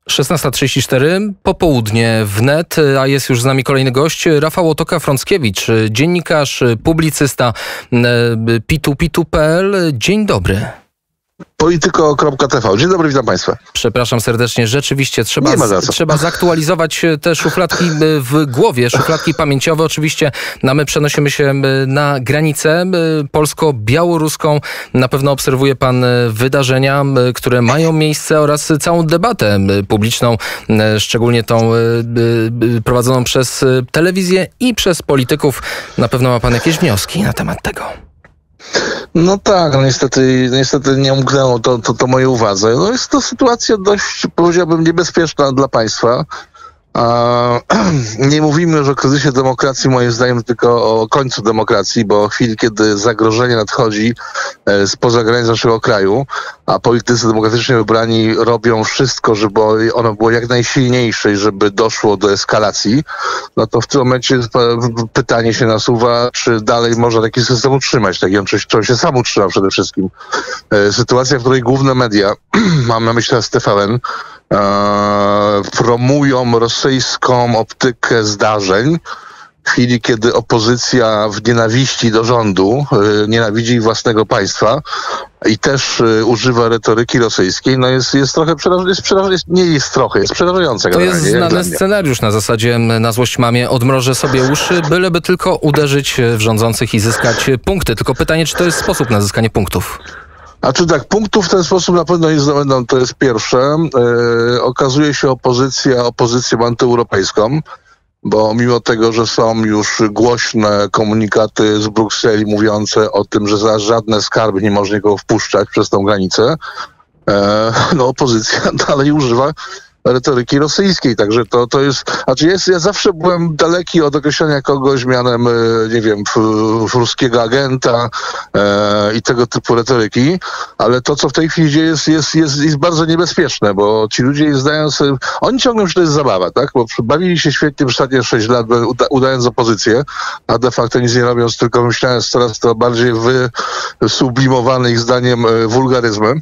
16:34, popołudnie wnet, a jest już z nami kolejny gość, Rafał Otoka-Frąckiewicz, dziennikarz, publicysta pitu.pl. Dzień dobry. Polityko.tv. Dzień dobry, witam Państwa. Przepraszam serdecznie, rzeczywiście trzeba zaktualizować te szufladki w głowie, szufladki pamięciowe oczywiście. No, my przenosimy się na granicę polsko-białoruską. Na pewno obserwuje pan wydarzenia, które mają miejsce oraz całą debatę publiczną, szczególnie tą prowadzoną przez telewizję i przez polityków. Na pewno ma pan jakieś wnioski na temat tego. No tak, no niestety nie umknęło to mojej uwadze. No jest to sytuacja dość, powiedziałbym, niebezpieczna dla państwa. Nie mówimy już o kryzysie demokracji, moim zdaniem, tylko o końcu demokracji, bo w chwili, kiedy zagrożenie nadchodzi spoza granic naszego kraju, a politycy demokratycznie wybrani robią wszystko, żeby ono było jak najsilniejsze i żeby doszło do eskalacji, no to w tym momencie pytanie się nasuwa, czy dalej można taki system utrzymać, czy on się sam utrzyma przede wszystkim. Sytuacja, w której główne media, mam na myśli teraz TVN, promują rosyjską optykę zdarzeń w chwili, kiedy opozycja w nienawiści do rządu nienawidzi własnego państwa i też używa retoryki rosyjskiej, no jest trochę jest przerażające. To jest znany scenariusz na zasadzie na złość mamie odmrożę sobie uszy, byleby tylko uderzyć w rządzących i zyskać punkty. Tylko pytanie, czy to jest sposób na zyskanie punktów? A czy tak, punktów w ten sposób na pewno nie zdobędą, to jest pierwsze. Okazuje się opozycją antyeuropejską, bo mimo tego, że są już głośne komunikaty z Brukseli mówiące o tym, że za żadne skarby nie można go wpuszczać przez tą granicę, no opozycja dalej używa retoryki rosyjskiej, także to jest, ja zawsze byłem daleki od określenia kogoś mianem, nie wiem, ruskiego agenta i tego typu retoryki, ale to, co w tej chwili dzieje, jest bardzo niebezpieczne, bo ci ludzie zdają sobie, oni ciągną, że to jest zabawa, tak, bo bawili się świetnie przez ostatnie 6 lat, udając opozycję, a de facto nic nie robiąc, tylko myślałem coraz to bardziej wysublimowane ich zdaniem wulgaryzmy.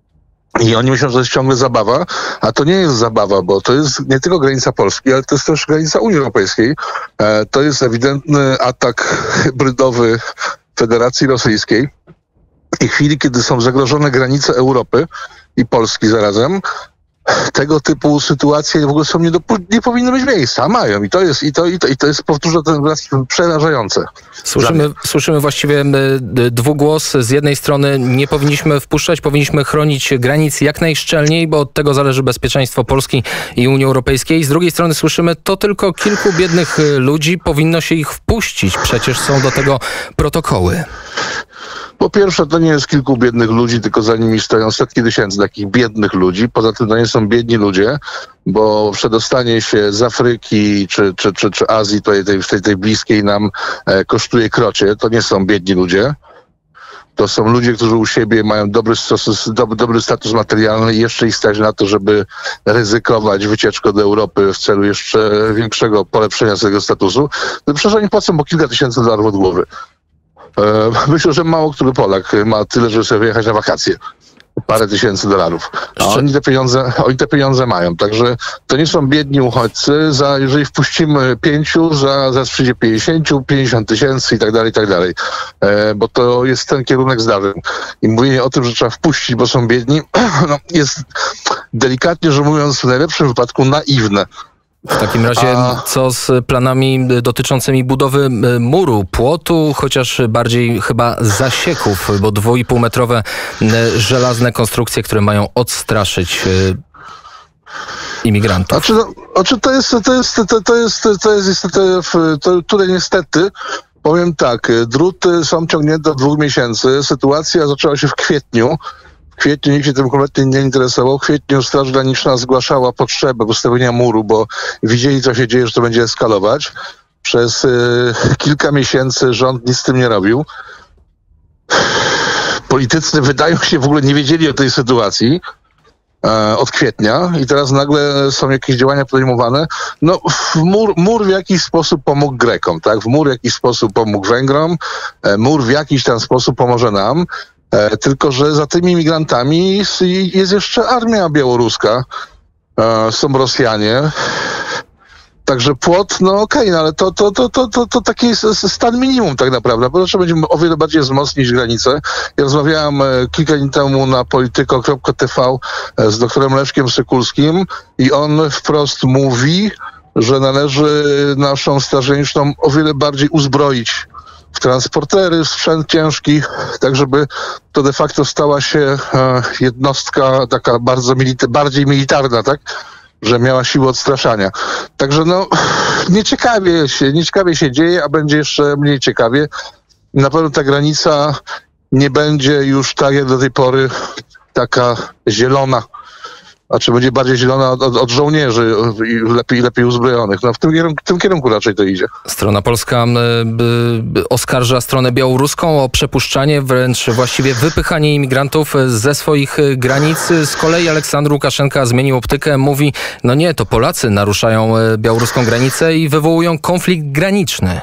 I oni myślą, że to jest ciągle zabawa, a to nie jest zabawa, bo to jest nie tylko granica Polski, ale to jest też granica Unii Europejskiej. To jest ewidentny atak hybrydowy Federacji Rosyjskiej. I w chwili, kiedy są zagrożone granice Europy i Polski zarazem, tego typu sytuacje w ogóle nie powinny mieć miejsca, a mają. I to jest, powtórzę ten raz, przerażające. Słyszymy właściwie dwugłos. Z jednej strony nie powinniśmy wpuszczać, powinniśmy chronić granic jak najszczelniej, bo od tego zależy bezpieczeństwo Polski i Unii Europejskiej. Z drugiej strony słyszymy, to tylko kilku biednych ludzi, powinno się ich wpuścić. Przecież są do tego protokoły. Po pierwsze, to nie jest kilku biednych ludzi, tylko za nimi stoją setki tysięcy takich biednych ludzi. Poza tym to nie są biedni ludzie, bo przedostanie się z Afryki czy Azji, tej bliskiej nam, kosztuje krocie. To nie są biedni ludzie. To są ludzie, którzy u siebie mają dobry status materialny i jeszcze ich stać na to, żeby ryzykować wycieczkę do Europy w celu jeszcze większego polepszenia swojego statusu. Przecież oni płacą po kilka tysięcy dolarów od głowy. Myślę, że mało który Polak ma tyle, żeby sobie wyjechać na wakacje. Parę tysięcy dolarów. A oni te pieniądze mają. Także to nie są biedni uchodźcy. Jeżeli wpuścimy 5, zaraz przyjdzie 50 tysięcy i tak dalej. Bo to jest ten kierunek zdarzeń. I mówienie o tym, że trzeba wpuścić, bo są biedni, no, jest delikatnie rzecz mówiąc w najlepszym wypadku naiwne. W takim razie co z planami dotyczącymi budowy muru, płotu, chociaż bardziej chyba zasieków, bo 2,5-metrowe żelazne konstrukcje, które mają odstraszyć imigrantów. Tutaj niestety powiem tak, druty są ciągnięte od 2 miesięcy. Sytuacja zaczęła się w kwietniu. W kwietniu nikt się tym kompletnie nie interesował. W kwietniu Straż Graniczna zgłaszała potrzebę postawienia muru, bo widzieli, co się dzieje, że to będzie eskalować. Przez kilka miesięcy rząd nic z tym nie robił. Politycy wydają się w ogóle nie wiedzieli o tej sytuacji od kwietnia i teraz nagle są jakieś działania podejmowane. No, mur w jakiś sposób pomógł Grekom, tak? Mur w jakiś sposób pomógł Węgrom, mur w jakiś tam sposób pomoże nam. Tylko że za tymi imigrantami jest jeszcze armia białoruska, są Rosjanie. Także płot, no okej, no ale to taki jest stan minimum tak naprawdę. Po prostu będziemy o wiele bardziej wzmocnić granice. Ja rozmawiałem kilka dni temu na polityko.tv z doktorem Leszkiem Sykulskim i on wprost mówi, że należy naszą Straż Graniczną o wiele bardziej uzbroić w transportery, w sprzęt ciężki, tak żeby to de facto stała się jednostka taka bardziej militarna, tak? Że miała siłę odstraszania. Także no, nieciekawie się dzieje, a będzie jeszcze mniej ciekawie. Na pewno ta granica nie będzie już tak jak do tej pory taka zielona. Znaczy będzie bardziej zielona od żołnierzy i lepiej uzbrojonych. No w tym kierunku raczej to idzie. Strona polska oskarża stronę białoruską o przepuszczanie, wręcz właściwie wypychanie imigrantów ze swoich granic. Z kolei Aleksandr Łukaszenka zmienił optykę. Mówi, no nie, to Polacy naruszają białoruską granicę i wywołują konflikt graniczny.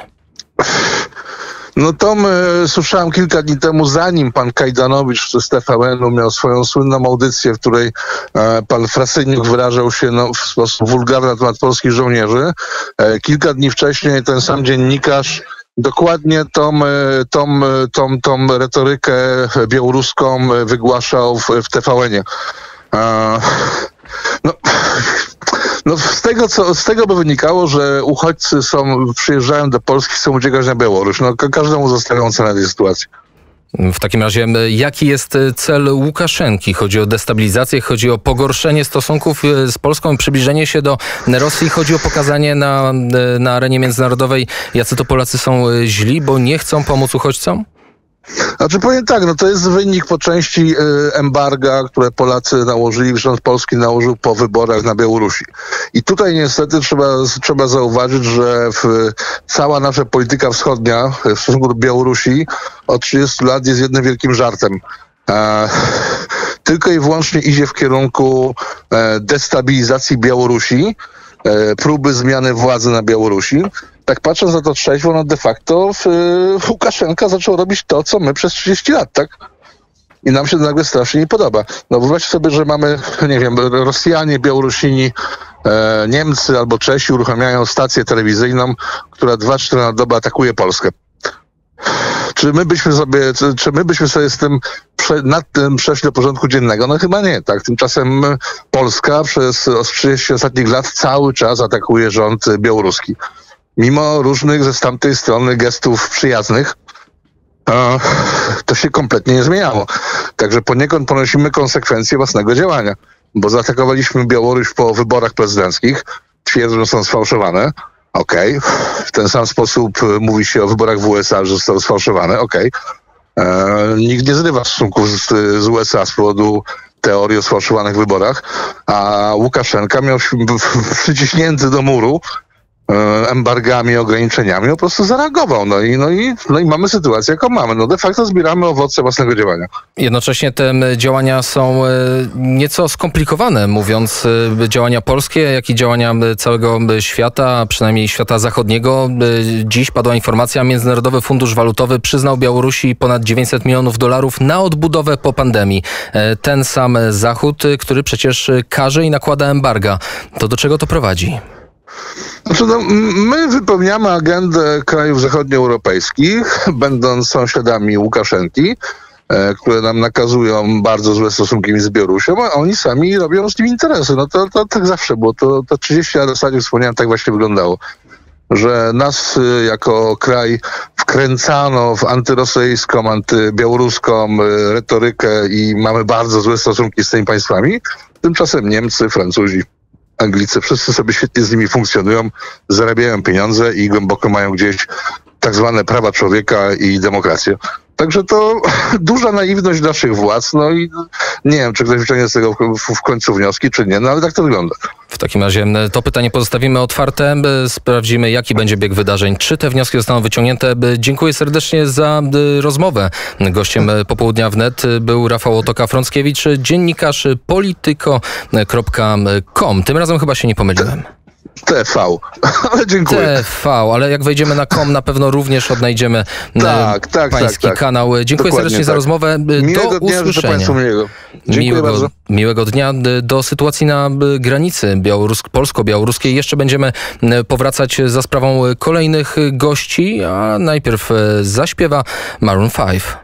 No to słyszałem kilka dni temu, zanim pan Kajdanowicz z TVN-u miał swoją słynną audycję, w której pan Frasyniuk wyrażał się w sposób wulgarny na temat polskich żołnierzy. Kilka dni wcześniej ten sam dziennikarz dokładnie tą retorykę białoruską wygłaszał w TVN-ie. No z tego by wynikało, że uchodźcy przyjeżdżają do Polski, chcą uciekać na Białoruś. No każdemu zostawią cenę tej sytuacji. W takim razie, jaki jest cel Łukaszenki? Chodzi o destabilizację, chodzi o pogorszenie stosunków z Polską, przybliżenie się do Rosji, chodzi o pokazanie na arenie międzynarodowej, jacy to Polacy są źli, bo nie chcą pomóc uchodźcom? Znaczy powiem tak, no to jest wynik po części embarga, które Polacy nałożyli, rząd polski nałożył po wyborach na Białorusi. I tutaj niestety trzeba zauważyć, że cała nasza polityka wschodnia w stosunku do Białorusi od 30 lat jest jednym wielkim żartem. Tylko i wyłącznie idzie w kierunku destabilizacji Białorusi, próby zmiany władzy na Białorusi. Tak patrząc na to trzeźwo, no de facto Łukaszenka zaczął robić to, co my przez 30 lat, tak? I nam się to nagle strasznie nie podoba. No wyobraźcie sobie, że mamy, nie wiem, Rosjanie, Białorusini, Niemcy albo Czesi uruchamiają stację telewizyjną, która 2-3 na dobę atakuje Polskę. Czy my byśmy sobie nad tym przeszli do porządku dziennego? No chyba nie, tak. Tymczasem Polska przez 30 ostatnich lat cały czas atakuje rząd białoruski. Mimo różnych z tamtej strony gestów przyjaznych, to się kompletnie nie zmieniało. Także poniekąd ponosimy konsekwencje własnego działania, bo zaatakowaliśmy Białoruś po wyborach prezydenckich, twierdząc, że są sfałszowane. Okej. W ten sam sposób mówi się o wyborach w USA, że zostały sfałszowane. Nikt nie zrywa stosunków z USA z powodu teorii o sfałszowanych wyborach, a Łukaszenka miał przyciśnięty do muru embargami, ograniczeniami, po prostu zareagował. No i mamy sytuację, jaką mamy. No de facto zbieramy owoce własnego działania. Jednocześnie te działania są nieco skomplikowane, mówiąc działania polskie, jak i działania całego świata, przynajmniej świata zachodniego. Dziś padła informacja, Międzynarodowy Fundusz Walutowy przyznał Białorusi ponad $900 milionów na odbudowę po pandemii. Ten sam Zachód, który przecież karze i nakłada embarga. To do czego to prowadzi? Znaczy, my wypełniamy agendę krajów zachodnioeuropejskich, będąc sąsiadami Łukaszenki, które nam nakazują bardzo złe stosunki z Białorusią, a oni sami robią z nim interesy. No to tak zawsze było. To 30 lat ostatnio wspomniałem, tak właśnie wyglądało. Że nas jako kraj wkręcano w antyrosyjską, antybiałoruską retorykę i mamy bardzo złe stosunki z tymi państwami. Tymczasem Niemcy, Francuzi, Anglicy, wszyscy sobie świetnie z nimi funkcjonują, zarabiają pieniądze i głęboko mają gdzieś tak zwane prawa człowieka i demokrację. Także to duża naiwność naszych władz, no i nie wiem, czy ktoś wyciągnie z tego w końcu wnioski, czy nie, no ale tak to wygląda. W takim razie to pytanie pozostawimy otwarte, sprawdzimy, jaki będzie bieg wydarzeń, czy te wnioski zostaną wyciągnięte. Dziękuję serdecznie za rozmowę. Gościem Popołudnia Wnet był Rafał Otoka-Frąckiewicz, dziennikarz polityko.com. Tym razem chyba się nie pomyliłem. TV, ale dziękuję. TV, ale jak wejdziemy na .com, na pewno również odnajdziemy pański kanał. Dziękuję serdecznie za rozmowę. Miłego do dnia, usłyszenia. życzę Państwu miłego. Dziękuję bardzo. Miłego dnia. Do sytuacji na granicy polsko-białoruskiej jeszcze będziemy powracać za sprawą kolejnych gości, a najpierw zaśpiewa Maroon 5.